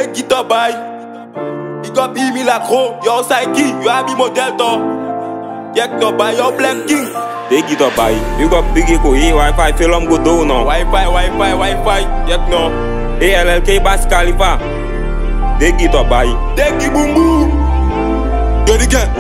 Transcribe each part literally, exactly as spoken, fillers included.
Take it up, boy. Big up E Milagro, yo Saiki, yo Abi Model to. Yek no boy, yo Black King. Take it up, boy. Big up Biggie ko, e Wi-Fi, film go do no. Wi-Fi, Wi-Fi, Wi-Fi, yek no. E L L K Bass Khalifa. Take it up, boy. Take it boom boom. Do it again.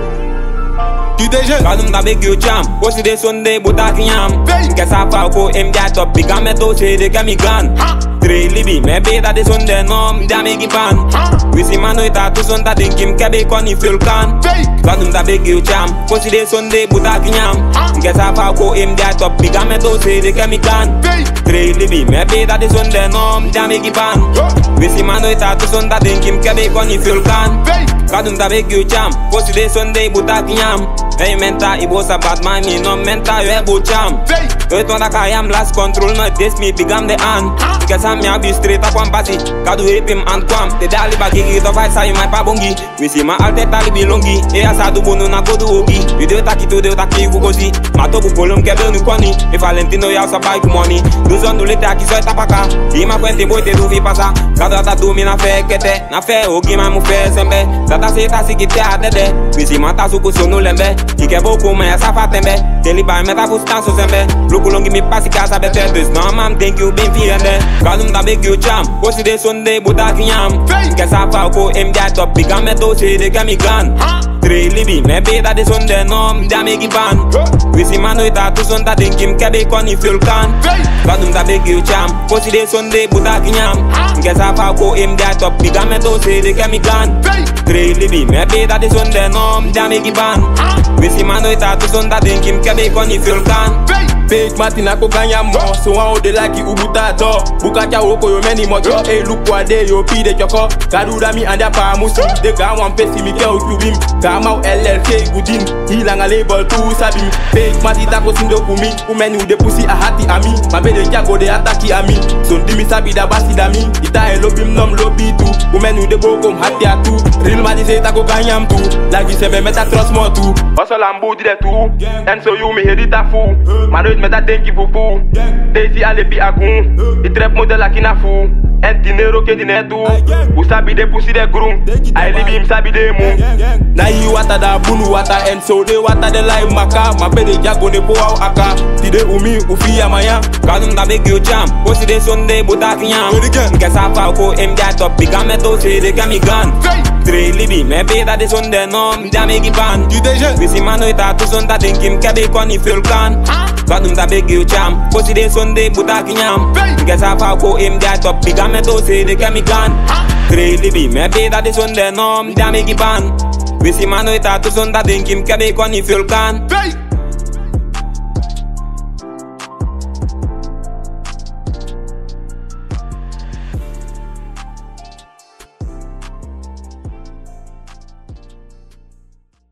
Tu t'es jeune. Kadum da big you jam, posi de Sunday buta kinyam. Nke sa fa ko em ja top biga me to se de kami gan. Tre libi me be da de Sunday nom da me giban. Wisi mano ita tu son da dinkim kebe koni feel kan. Kadum da big you jam, posi de Sunday buta kinyam. Nke sa fa ko em ja top biga me to se de kami gan. Tre libi me be da de Sunday nom da me giban. Wisi mano ita tu son da dinkim kebe koni feel kan. Kadum da big you jam, posi de Sunday buta kinyam. Hey menta, ibo sa bad man, me no menta, yo e bo cham. Yo eto da kayam last control, no this me bigam de an. Because I'm ya be straight up one basi, kadu hip him and kwam. The dali bagi gito fight sa my pabongi. We see my alte tali bilongi, e asadu bono na kodu ogi. You do taki to do taki kukosi, matobu kolom kebe nu kwani. E Valentino ya sa pai kumoni. Luzon du lete aki so etapaka. Di ma kwente boy te du vi pasa. Kadu ata du mi na fe kete, na fe ogi ma mu fe sembe. Tata se ta si kite adede. We see ma ta suku sonu lembe. Ike boko me sa fatembe. Teli ba meta fustan so sembe. Luku longi mi pasi casa bete. There's no man think you been fiende. Kadum da big you jam. Posi de Sunday buta kinyam. Ike sa fa ko em ja top. Biga me to se de kami gan. Tre libi me be da de Sunday nom da me giban. Wisi mano ita tu son da dinkim kebe koni feel kan. Kadum da big you jam. Posi de Sunday buta kinyam. Ike sa fa ko em ja top. Biga me to se de kami gan. Tre libi me be da de Sunday nom da me giban. Wisi mano ita tu son da dinkim kebe koni feel kan. Fake Martina ko ganya mo. So one of the like ubuta do. Bukacha woko yo many mo. Yo e look what they yo pi de choko. Garuda mi anda pa musi. De ga wan pesi mi ke o kubim. Ga mau L L K gudin. Hilanga label tu sabim. Fake Martina ko sindo kumi. Umeni ude pusi a hati ami. Mabe de jago de ataki ami. So dimi sabi da basi da mi. Ita e lobim nom lobi tu. Umeni ude bokom hati atu. Real madi se ta ko ganyam tu. Lagi se me meta trust mo tu. Hustle ambu di de tu. And so you me hedita fu. Mano meta denki fufu. Daisy alepi akun. I trap model aqui na fu. En dinero que dinetu. O sabi de pussy de grum. I live him sabi de mu. Na you wata da bunu wata. En so de wata de live maka. Ma pe de jago ne po au aka. Ti de umi ufi ya maya. Kadum da big you jam. Posi de Sunday buta kinyam. Nke sa fa ko em ja top. Biga me to se de kami gan. Tre libi me be da de Sunday nom da me giban. Wisi mano ita tu son da dinkim kebe koni feel kan. Kadum da big you jam. Posi de Sunday buta kinyam. Nke sa fa ko em ja top. Biga me to se de kami gan. Tre libi me be da de Sunday nom da me giban. Wisi mano ita tu son da dinkim kebe koni feel kan.